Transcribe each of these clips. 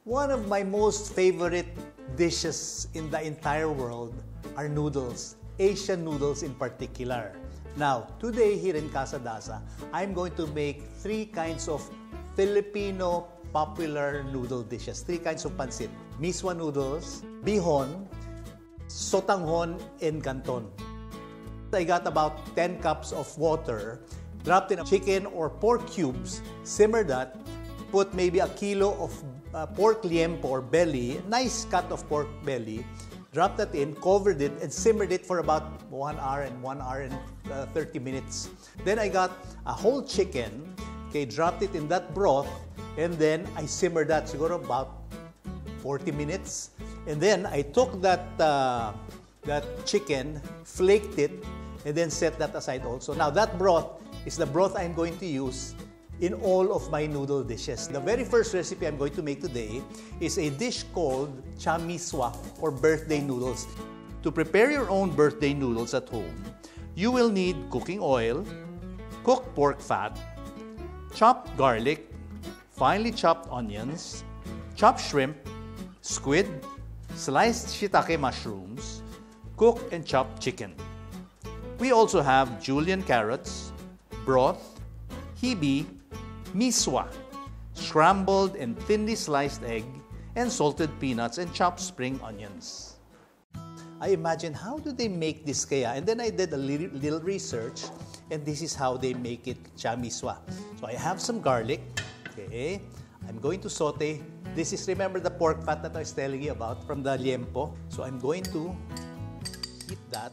One of my most favorite dishes in the entire world are noodles, Asian noodles in particular. Now, today here in Casa Daza, I'm going to make 3 kinds of Filipino popular noodle dishes. 3 kinds of pancit. Misua noodles, Bihon, Sotanghon, and canton. I got about 10 cups of water, dropped in chicken or pork cubes, simmer that, put maybe a kilo of pork liempo or belly, nice cut of pork belly, dropped that in, covered it, and simmered it for about 1 hour and 1 hour and 30 minutes. Then I got a whole chicken, okay, dropped it in that broth, and then I simmered that siguro about 40 minutes. And then I took that chicken, flaked it, and then set that aside also. Now that broth is the broth I'm going to use in all of my noodle dishes. The very first recipe I'm going to make today is a dish called Cha Misua or birthday noodles. To prepare your own birthday noodles at home, you will need cooking oil, cooked pork fat, chopped garlic, finely chopped onions, chopped shrimp, squid, sliced shiitake mushrooms, cooked and chopped chicken. We also have julienne carrots, broth, hibi, misua, scrambled and thinly sliced egg, and salted peanuts and chopped spring onions. I imagine, how do they make this kaya? And then I did a little research, and this is how they make it, Cha Misua. So I have some garlic, okay? I'm going to saute. This is, remember the pork fat that I was telling you about from the liempo? So I'm going to heat that.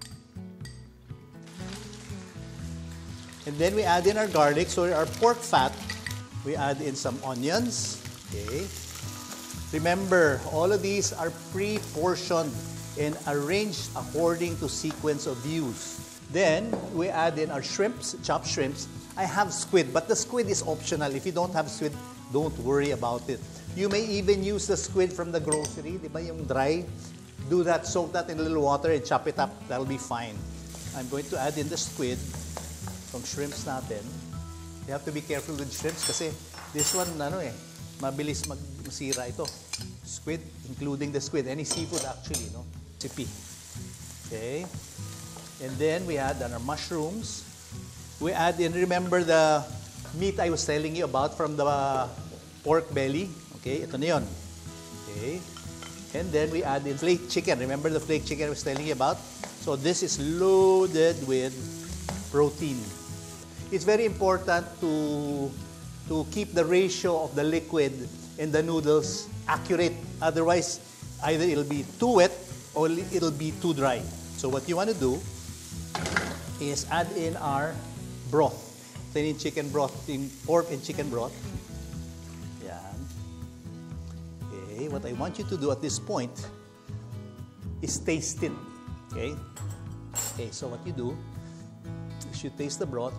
And then we add in our garlic. So our pork fat, we add in some onions. Okay. Remember, all of these are pre-portioned and arranged according to sequence of use. Then we add in our shrimps, chopped shrimps. I have squid, but the squid is optional. If you don't have squid, don't worry about it. You may even use the squid from the grocery, di ba, yung dry. Do that, soak that in a little water and chop it up. That'll be fine. I'm going to add in the squid. From shrimps natin. You have to be careful with shrimps kasi this one, mabilis masira ito. Squid, including the squid. Any seafood actually, no? Sipi. Okay. And then we add our mushrooms. We add in, remember the meat I was telling you about from the pork belly? Okay, ito na yun. Okay. And then we add in flaked chicken. Remember the flaked chicken I was telling you about? So this is loaded with protein. It's very important to keep the ratio of the liquid in the noodles accurate. Otherwise, either it'll be too wet or it'll be too dry. So what you want to do is add in our broth. Then in chicken broth, in pork and chicken broth. Yan. Okay, what I want you to do at this point is taste it. Okay? Okay, so what you do is you taste the broth.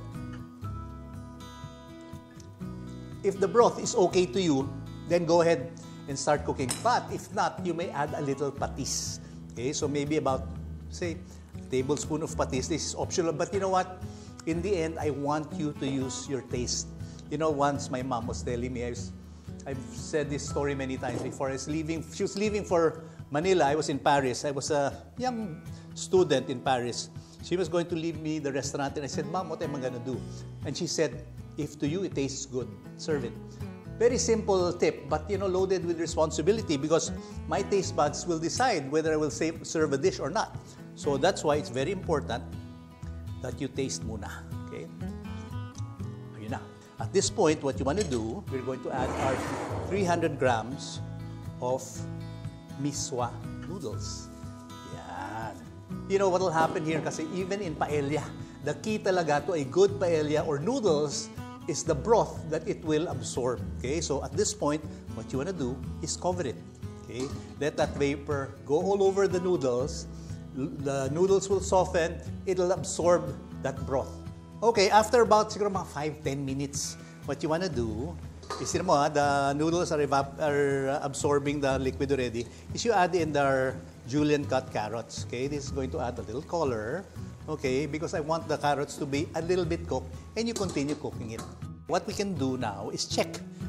If the broth is okay to you, then go ahead and start cooking. But if not, you may add a little patis. Okay, so maybe about, say, a tablespoon of patis. This is optional, but you know what? In the end, I want you to use your taste. You know, once my mom was telling me, I've said this story many times before. She was leaving for Manila. I was in Paris. I was a young student in Paris. She was going to leave me the restaurant, and I said, "Mom, what am I going to do?" And she said, "If to you it tastes good, serve it." Very simple tip, but loaded with responsibility because my taste buds will decide whether I will serve a dish or not. So that's why it's very important that you taste muna. Okay? Ayun na. At this point, what you want to do, we're going to add our 300 grams of misua noodles. Yan. You know what will happen here kasi even in paella, the key talaga to a good paella or noodles is the broth that it will absorb. Okay, so at this point, what you want to do is cover it. Okay, let that vapor go all over the noodles. The noodles will soften. It'll absorb that broth. Okay, after about siguro mga 5-10 minutes, what you want to do is, the noodles are absorbing the liquid already, is you add in the julienne cut carrots. Okay, this is going to add a little color. Okay, because I want the carrots to be a little bit cooked, and you continue cooking it. What we can do now is check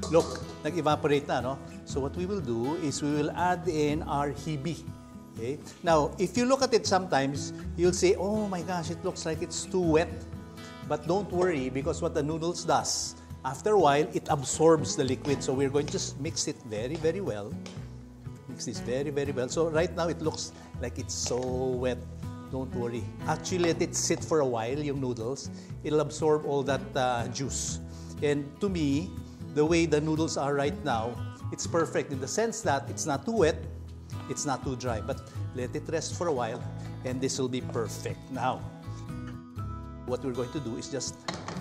Look, nag-evaporate na, no? So what we will do is we will add in our hibi. Okay? Now, if you look at it sometimes, you'll say, oh my gosh, it looks like it's too wet. But don't worry, because what the noodles does, after a while, it absorbs the liquid. So we're going to just mix it very, very well. Mix this very, very well. So right now, it looks like it's so wet. Don't worry. Actually, let it sit for a while, yung noodles. It'll absorb all that juice. And to me, the way the noodles are right now, it's perfect in the sense that it's not too wet, it's not too dry. But let it rest for a while, and this will be perfect. Now, what we're going to do is just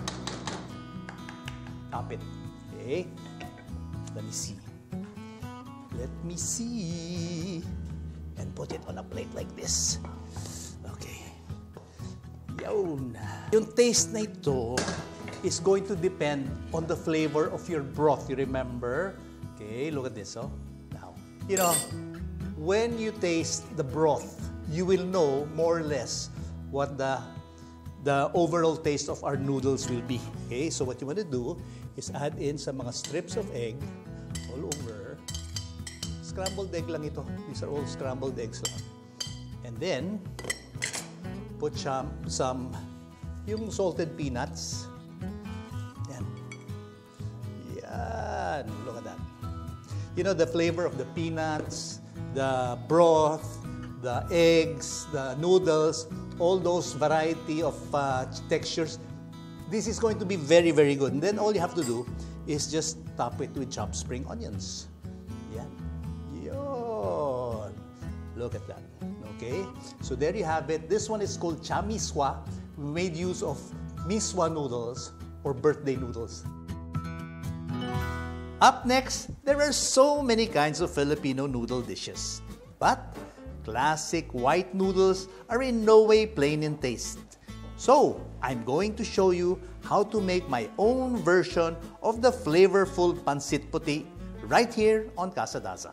top it. Okay? Let me see. Let me see. And put it on a plate like this. Okay. Yun. Yung taste na ito is going to depend on the flavor of your broth. You remember? Okay, look at this. Oh. Now, you know, when you taste the broth, you will know more or less what the overall taste of our noodles will be. Okay, so what you want to do is add in some mga strips of egg all over. Scrambled egg lang ito. These are all scrambled eggs lang. And then, put some yung salted peanuts. Yan. Yan. Look at that. You know, the flavor of the peanuts, the broth, the eggs, the noodles, all those variety of textures. This is going to be very, very good. And then all you have to do is just top it with chopped spring onions. Yeah. Yon. Look at that. Okay. So there you have it. This one is called Cha Misua. We made use of Misua noodles or birthday noodles. Up next, there are so many kinds of Filipino noodle dishes. But classic white noodles are in no way plain in taste. So, I'm going to show you how to make my own version of the flavorful Pansit Puti right here on Casa Daza.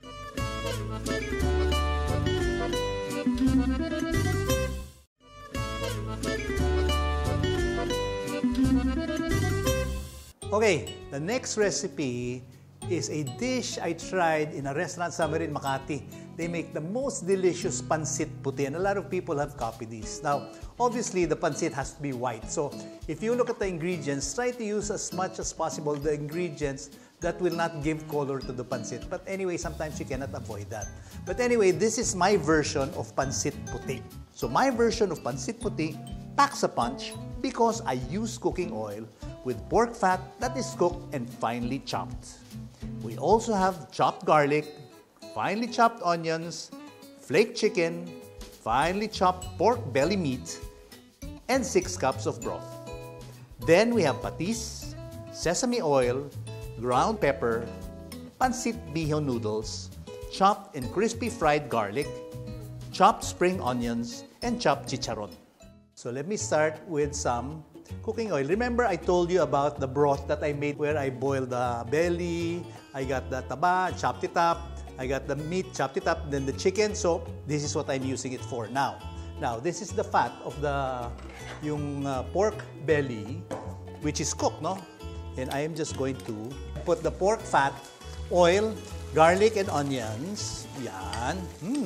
Okay, the next recipe is a dish I tried in a restaurant somewhere in Makati. They make the most delicious Pansit Puti, and a lot of people have copied these. Now, obviously, the pancit has to be white. So, if you look at the ingredients, try to use as much as possible the ingredients that will not give color to the pancit. But anyway, sometimes you cannot avoid that. But anyway, this is my version of Pansit Puti. So, my version of Pansit Puti packs a punch because I use cooking oil with pork fat that is cooked and finely chopped. We also have chopped garlic, finely chopped onions, flaked chicken, finely chopped pork belly meat, and 6 cups of broth. Then we have patis, sesame oil, ground pepper, Pansit Bihon noodles, chopped and crispy fried garlic, chopped spring onions, and chopped chicharon. So let me start with some cooking oil. Remember I told you about the broth that I made where I boiled the belly, I got the taba, chopped it up, I got the meat, chopped it up, then the chicken. So this is what I'm using it for now. Now, this is the fat of the pork belly, which is cooked, no? And I am just going to put the pork fat, oil, garlic, and onions. Yan.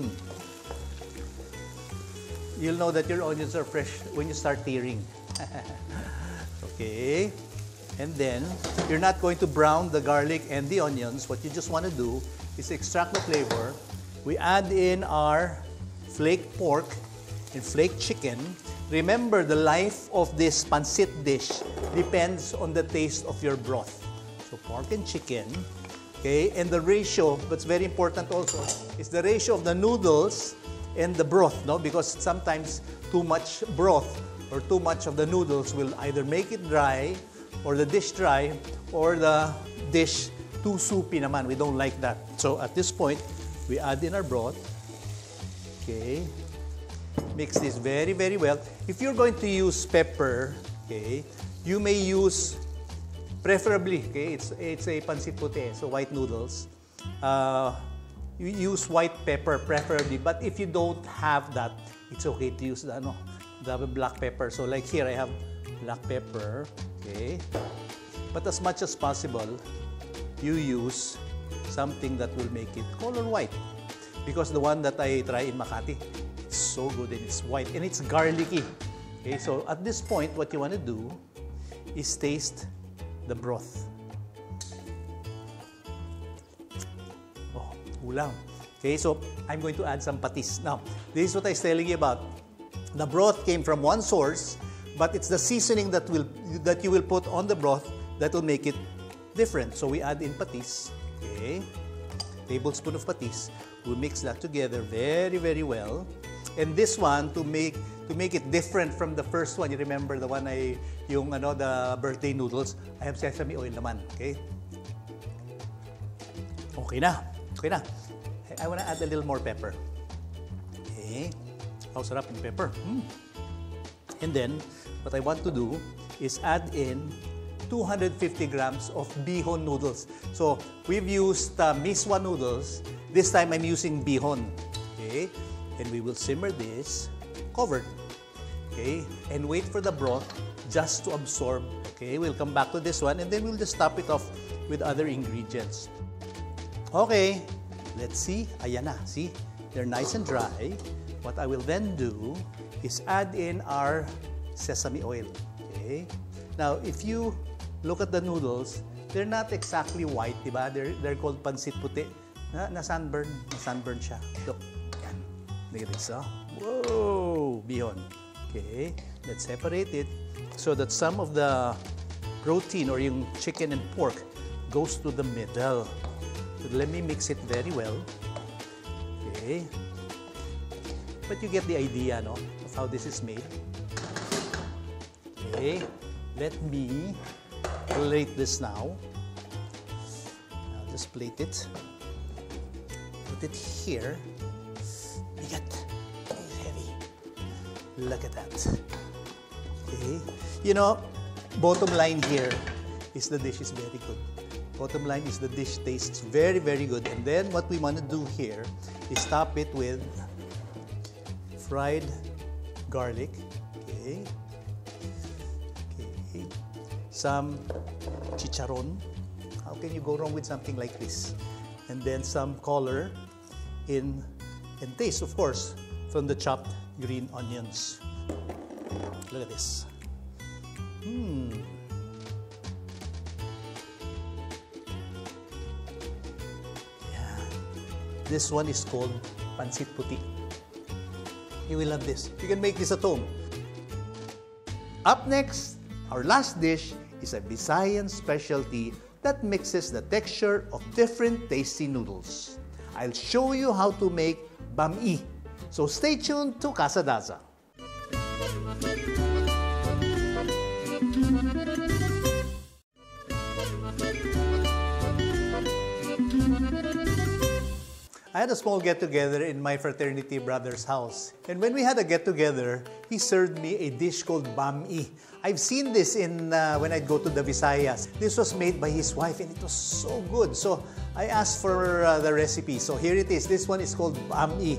You'll know that your onions are fresh when you start tearing. Okay. And then, you're not going to brown the garlic and the onions. What you just want to do is extract the flavor. We add in our flaked pork and flaked chicken. Remember, the life of this pancit dish depends on the taste of your broth. So, pork and chicken. Okay, and the ratio, that's very important also, is the ratio of the noodles and the broth, no? Because sometimes too much broth or too much of the noodles will either make it dry, or the dish dry, or the dish too soupy naman. We don't like that. So at this point, we add in our broth. Okay. Mix this very, very well. If you're going to use pepper, okay, you may use, preferably, okay, it's a Pansit Puti, so white noodles. You use white pepper preferably, but if you don't have that, it's okay to use the black pepper. So like here, I have black pepper, okay. But as much as possible, you use something that will make it color white. Because the one that I try in Makati, it's so good and it's white and it's garlicky. Okay, so at this point, what you want to do is taste the broth. Oh, ulam. Okay, so I'm going to add some patis. Now, this is what I was telling you about. The broth came from one source, but it's the seasoning that you will put on the broth that will make it different. So we add in patis. Okay, tablespoon of patis. We mix that together very, very well. And this one, to make it different from the first one, you remember the one the birthday noodles, I have sesame oil naman, okay? Okay na. I want to add a little more pepper. Okay. How sarap yung pepper. And then, what I want to do is add in 250 grams of Bihon noodles. So, we've used Misua noodles. This time, I'm using Bihon. Okay? And we will simmer this, covered. Okay? And wait for the broth just to absorb. Okay? We'll come back to this one and then we'll just top it off with other ingredients. Okay. Let's see. Ayan na. See? They're nice and dry. What I will then do is add in our sesame oil. Okay? Now, if you look at the noodles, they're not exactly white, diba? They're called Pansit Puti. Na-sunburn siya. Look. Yan. Look at this, oh. Whoa! Bihon. Okay. Let's separate it so that some of the protein or yung chicken and pork goes to the middle. So let me mix it very well. Okay. But you get the idea, no? Of how this is made. Okay. Let me plate this now. I'll just plate it. Put it here. Bigat. It's heavy. Look at that. Okay. You know, bottom line here is the dish is very good. Bottom line is the dish tastes very, very good. And then what we want to do here is top it with fried garlic. Okay. Okay. Some chicharon. How can you go wrong with something like this? And then some color and taste, of course, from the chopped green onions. Look at this. Yeah. This one is called Pansit Puti. You will love this. You can make this at home. Up next, our last dish is a Visayan specialty that mixes the texture of different tasty noodles. I'll show you how to make bam-i. So stay tuned to Casa Daza. I had a small get-together in my fraternity brother's house. And when we had a get-together, he served me a dish called bam-i. I've seen this when I'd go to the Visayas. This was made by his wife and it was so good. So I asked for the recipe. So here it is. This one is called bam-i.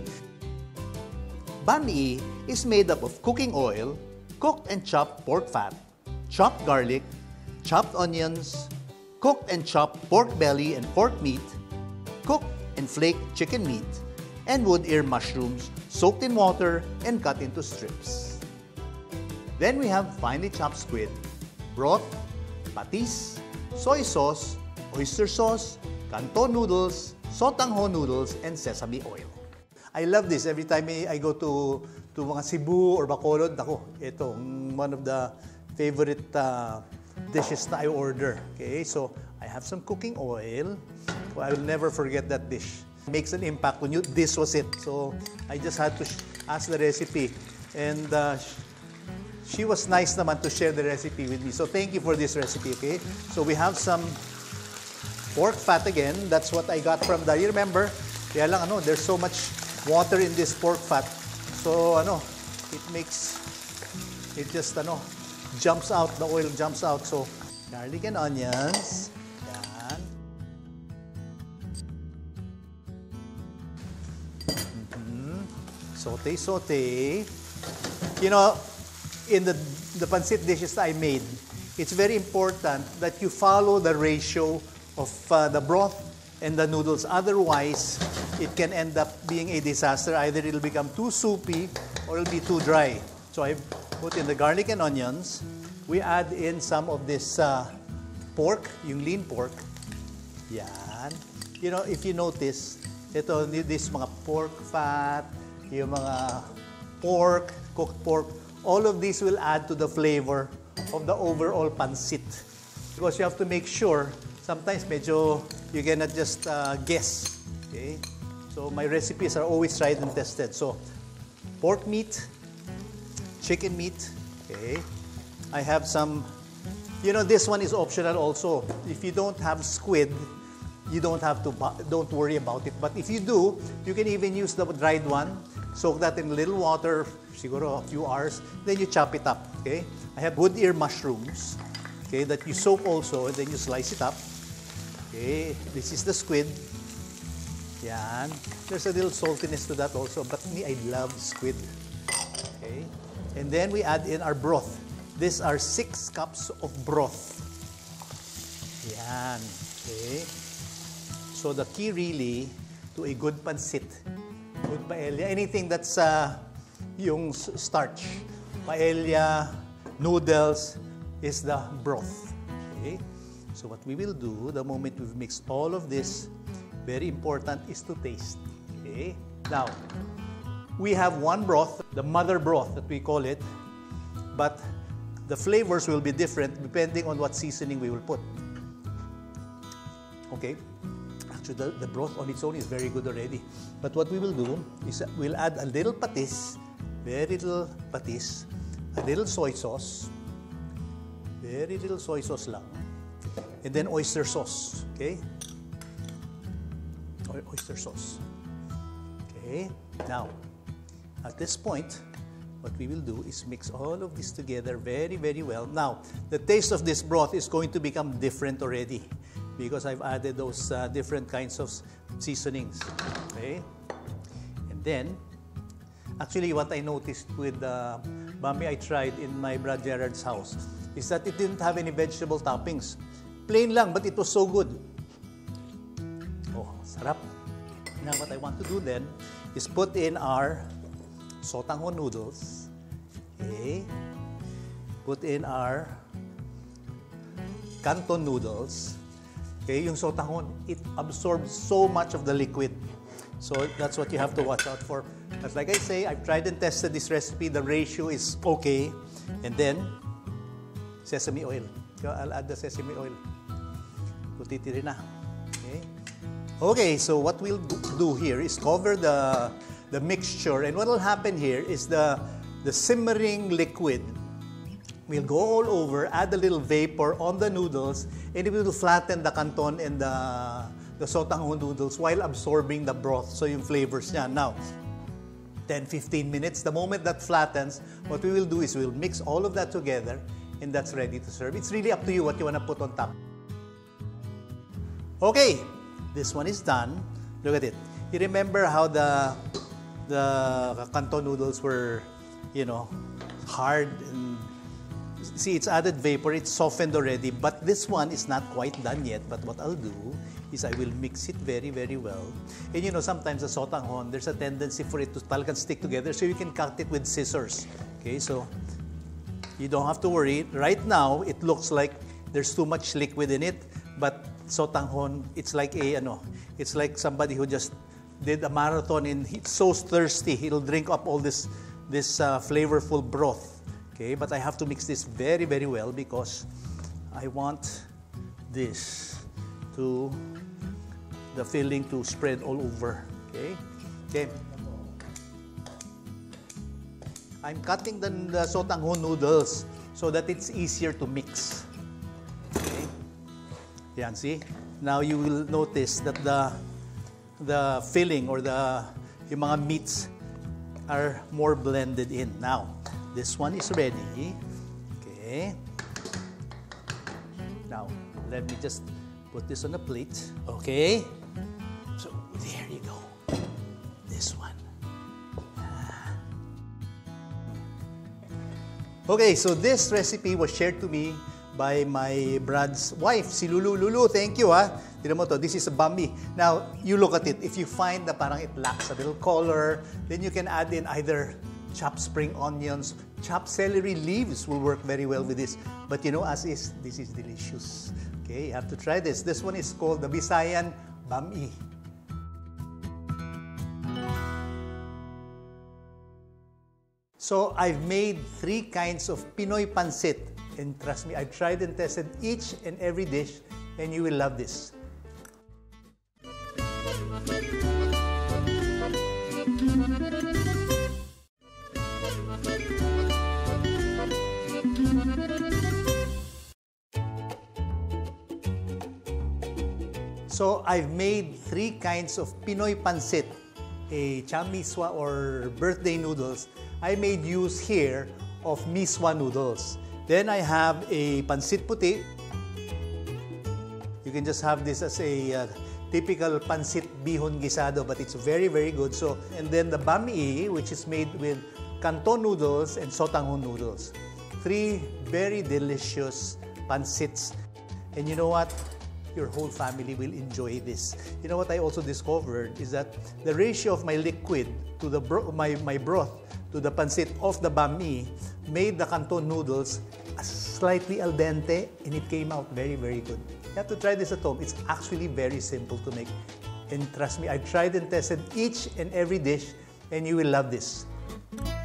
Bam-i is made up of cooking oil, cooked and chopped pork fat, chopped garlic, chopped onions, cooked and chopped pork belly and pork meat, cooked and flaked chicken meat, and wood ear mushrooms soaked in water and cut into strips. Then we have finely chopped squid, broth, patis, soy sauce, oyster sauce, canton noodles, Sotanghon noodles, and sesame oil. I love this. Every time I go to mga Cebu or Bacolod, ito, one of the favorite dishes na I order. Okay, so I have some cooking oil. I will never forget that dish. It makes an impact when this was it. So I just had to ask the recipe. And she was nice naman to share the recipe with me. So thank you for this recipe, okay? So we have some pork fat again. That's what I got from you remember? Kaya lang, there's so much water in this pork fat. So, it just, jumps out, the oil jumps out. So, garlic and onions. Yan. Saute. In the pancit dishes I made, it's very important that you follow the ratio the broth and the noodles. Otherwise, it can end up being a disaster. Either it'll become too soupy or it'll be too dry. So I put in the garlic and onions. We add in some of this pork, yung lean pork. Yan. You know, if you notice, this mga pork fat, yung mga pork, cooked pork, all of these will add to the flavor of the overall pancit. Because you have to make sure, sometimes medyo you cannot just guess. Okay? So my recipes are always tried and tested. So pork meat, chicken meat, okay? I have some, you know, this one is optional also. If you don't have squid, you don't have to, don't worry about it. But if you do, you can even use the dried one, soak that in a little water, siguro a few hours, then you chop it up, okay? I have wood ear mushrooms, okay, that you soak also, and then you slice it up. Okay, this is the squid. Yan. There's a little saltiness to that also, but me, I love squid. Okay, and then we add in our broth. These are 6 cups of broth. Yan. Okay. So the key really to a good pancit, good paella, anything that's yung starch, paella, noodles, is the broth. Okay. So what we will do, the moment we've mixed all of this, very important is to taste. Okay. Now, we have one broth, the mother broth that we call it, but the flavors will be different depending on what seasoning we will put. Okay. Actually, the broth on its own is very good already. But what we will do is we'll add a little patis, very little patis, a little soy sauce, very little soy sauce lang, and then oyster sauce, okay? Oyster sauce. Okay, now, at this point, what we will do is mix all of this together very, very well. Now, the taste of this broth is going to become different already because I've added those different kinds of seasonings, okay? And then, actually, what I noticed with the bami I tried in my Brad Gerard's house is that it didn't have any vegetable toppings. Plain lang, but it was so good. Oh, sarap. Now, what I want to do then is put in our Sotanghon noodles. Okay. Put in our canton noodles. Okay, yung Sotanghon, it absorbs so much of the liquid. So that's what you have to watch out for. But like I say, I've tried and tested this recipe. The ratio is okay. And then, sesame oil. I'll add the sesame oil. Putiti rin na. Okay. Okay, so what we'll do here is cover the mixture. And what will happen here is the simmering liquid will go all over, add a little vapor on the noodles, and it will flatten the canton and the Sotanghon noodles while absorbing the broth. So yung flavors niya. Now, 10-15 minutes, the moment that flattens, what we will do is we'll mix all of that together, and that's ready to serve. It's really up to you what you want to put on top. Okay, this one is done. Look at it. You remember how the canton noodles were, you know, hard and see, it's added vapor, it's softened already, but this one is not quite done yet. But what I'll do is I will mix it very, very well. And you know, sometimes the Sotanghon, there's a tendency for it to talagang stick together, so you can cut it with scissors. Okay, so you don't have to worry. Right now, it looks like there's too much liquid in it, but Sotanghon, it's like it's like somebody who just did a marathon and he's so thirsty, he'll drink up all this flavorful broth. Okay, but I have to mix this very, very well because I want this the filling to spread all over. Okay, okay. I'm cutting the Sotanghon noodles so that it's easier to mix. Okay, yan, see? Now you will notice that the filling or yung mga meats are more blended in. Now, this one is ready. Okay. Now, let me just put this on a plate. Okay. So, there you go. This one. Okay, so this recipe was shared to me by my Brad's wife, si Lulu. Lulu, thank you ha. Tignan mo to, this is a bami. Now, you look at it. If you find na parang it lacks a little color, then you can add in either chopped spring onions, chopped celery leaves will work very well with this. But you know, as is, this is delicious. Okay, you have to try this. This one is called the Visayan Bami. So, I've made 3 kinds of Pinoy Pancit. And trust me, I've tried and tested each and every dish, and you will love this. So, I've made 3 kinds of Pinoy Pancit, a Cha Misua or Birthday Noodles. I made use here of Misua noodles. Then I have a Pansit Puti. You can just have this as a typical Pansit Bihon guisado, but it's very, very good. So, and then the Bami, which is made with canton noodles and Sotanghon noodles. 3 very delicious pancits. And you know what? Your whole family will enjoy this. You know what I also discovered is that the ratio of my liquid to the my broth to the pancit of the bami made the canton noodles slightly al dente, and it came out very, very good. You have to try this at home. It's actually very simple to make. And trust me, I've tried and tested each and every dish, and you will love this.